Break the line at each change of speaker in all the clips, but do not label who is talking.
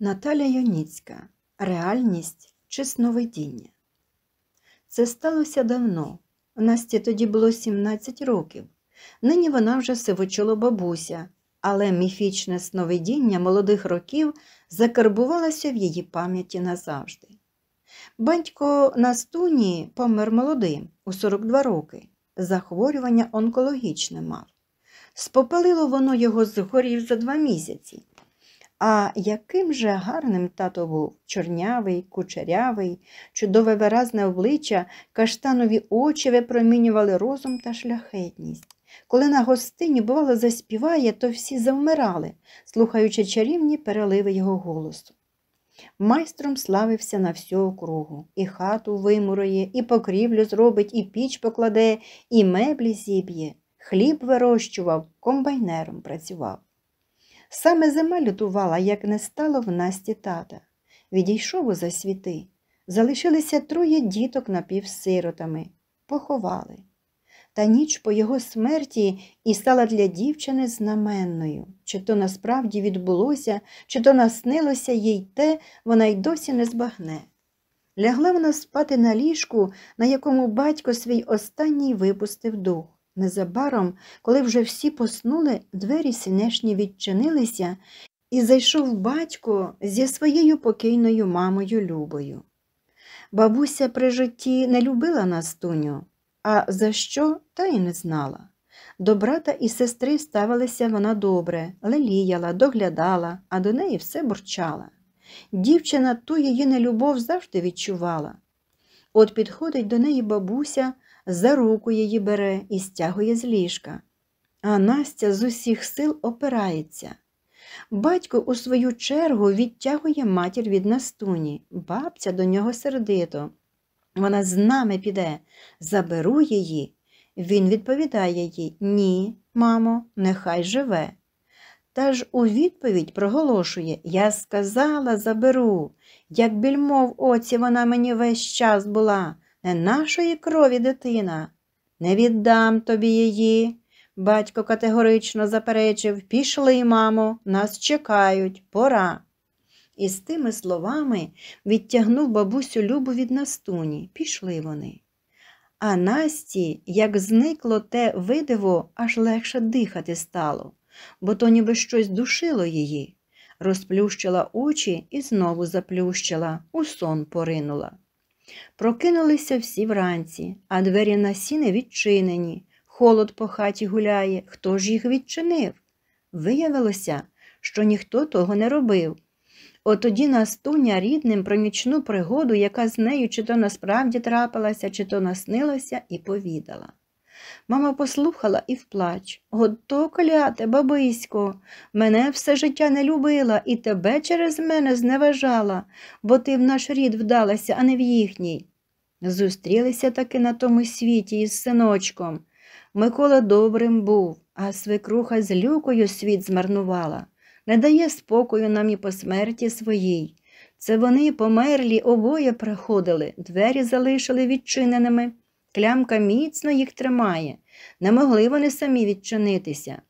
Наталя Юніцька. Реальність чи сновидіння. Це сталося давно. Насті тоді було 17 років. Нині вона вже сивочола бабуся, але міфічне сновидіння молодих років закарбувалося в її пам'яті назавжди. Батько Настуні помер молодим, у 42 роки. Захворювання онкологічне мав. Спопалило воно його згорів за 2 місяці. А яким же гарним тато був! Чорнявий, кучерявий, чудове виразне обличчя, каштанові очі випромінювали розум та шляхетність. Коли на гостині, бувало, заспіває, то всі завмирали, слухаючи чарівні переливи його голосу. Майстром славився на всю округу. І хату вимурує, і покрівлю зробить, і піч покладе, і меблі зіб'є. Хліб вирощував, комбайнером працював. Саме зима лютувала, як не стало в Насті тата. Відійшов у засвіти. Залишилися 3 діток напівсиротами. Поховали. Та ніч по його смерті і стала для дівчини знаменною. Чи то насправді відбулося, чи то наснилося їй те, вона й досі не збагне. Лягла вона спати на ліжку, на якому батько свій останній випустив дух. Незабаром, коли вже всі поснули, двері сінешні відчинилися, і зайшов батько зі своєю покійною мамою Любою. Бабуся при житті не любила Настуню, а за що, та й не знала. До брата і сестри ставилася вона добре, леліяла, доглядала, а до неї все бурчала. Дівчина ту її нелюбов завжди відчувала. От підходить до неї бабуся, за руку її бере і стягує з ліжка. А Настя з усіх сил опирається. Батько у свою чергу відтягує матір від Настуні. Бабця до нього сердито. Вона з нами піде, заберу її. Він відповідає їй: ні, мамо, нехай живе. Та ж у відповідь проголошує: я сказала, заберу. Як більмо в оці вона мені весь час була. Не нашої крові дитина. Не віддам тобі її. Батько категорично заперечив: пішли, мамо, нас чекають, пора. І з тими словами відтягнув бабусю Любу від Настуні. Пішли вони. А Насті, як зникло те видиво, аж легше дихати стало, бо то ніби щось душило її. Розплющила очі і знову заплющила, у сон поринула. Прокинулися всі вранці, а двері на сіни відчинені. Холод по хаті гуляє. Хто ж їх відчинив? Виявилося, що ніхто того не робив. От тоді Настуня рідним про нічну пригоду, яка з нею чи то насправді трапилася, чи то наснилася, і повідала. Мама послухала і вплач. Ото кляте, бабисько, мене все життя не любила і тебе через мене зневажала, бо ти в наш рід вдалася, а не в їхній. Зустрілися таки на тому світі із синочком. Микола добрим був, а свекруха з Люкою світ змарнувала. Не дає спокою нам і по смерті своїй. Це вони померлі обоє приходили, двері залишили відчиненими. Клямка міцно їх тримає. Не могли вони самі відчинитися.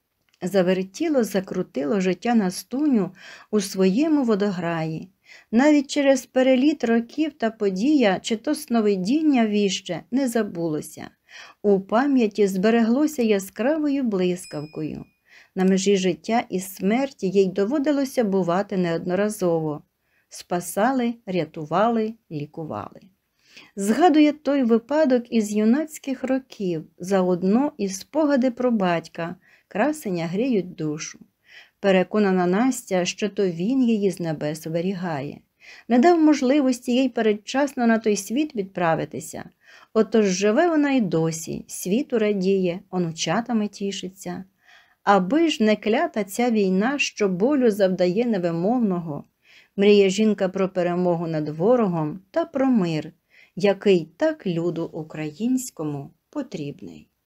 Завертіло, закрутило життя Настуню у своєму водограї. Навіть через переліт років та подія, чи то сновидіння віще, не забулося. У пам'яті збереглося яскравою блискавкою. На межі життя і смерті їй доводилося бувати неодноразово. Спасали, рятували, лікували. Згадує той випадок із юнацьких років, заодно і спогади про батька, красення гріють душу. Переконана Настя, що то він її з небес оберігає. Не дав можливості їй передчасно на той світ відправитися. Отож живе вона й досі, світу радіє, онучатами тішиться. Аби ж не клята ця війна, що болю завдає невимовного, мріє жінка про перемогу над ворогом та про мир, який так люду українському потрібний.